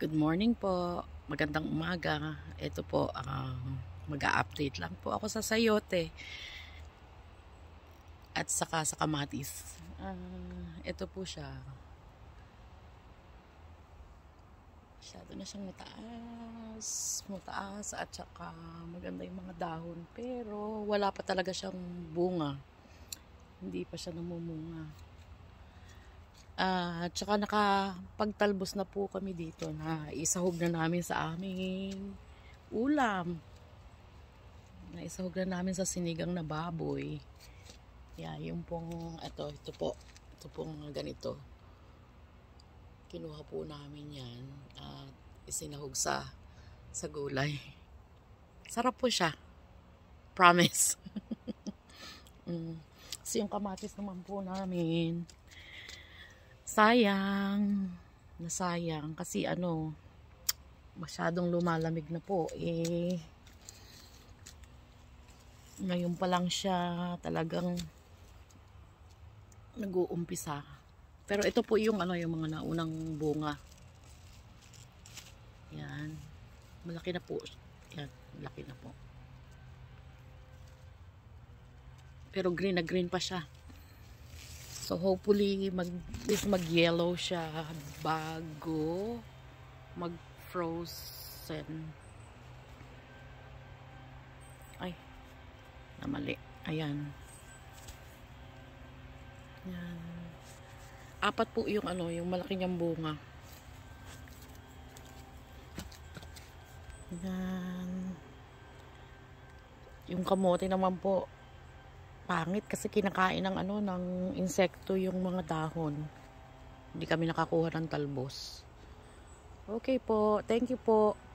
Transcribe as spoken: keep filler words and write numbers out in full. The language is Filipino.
Good morning po. Magandang umaga. Ito po, uh, mag-a-update lang po ako sa sayote at saka sa kamatis. Uh, ito po siya. Masyado na siyang mataas, mataas at saka maganda yung mga dahon. Pero wala pa talaga siyang bunga. Hindi pa siya namumunga. Uh, at saka nakapagtalbos na po kami dito na isahog na namin sa aming ulam. Na isahog na namin sa sinigang na baboy. Yeah, yung pong, ito, ito po, ito pong ganito. Kinuha po namin yan at isinahog sa, sa gulay. Sarap po siya. Promise. mm. So yung kamatis naman po namin, sayang, nasayang kasi ano, masyadong lumalamig na po eh. Ngayon pa lang siya talagang nag-uumpisa. Pero ito po yung ano, yung mga naunang bunga. Yan. Malaki na po. Yan, malaki na po. Pero green na green pa siya. So hopefully mag is mag-yellow siya bago mag-frozen. Ay, namali. Ayan. Yan. Apat po yung ano, yung malaki niyang bunga. Yan. Yung kamote naman po, pangit kasi kinakain ng ano, ng insekto yung mga dahon. Hindi kami nakakuha ng talbos. Okay po, thank you po.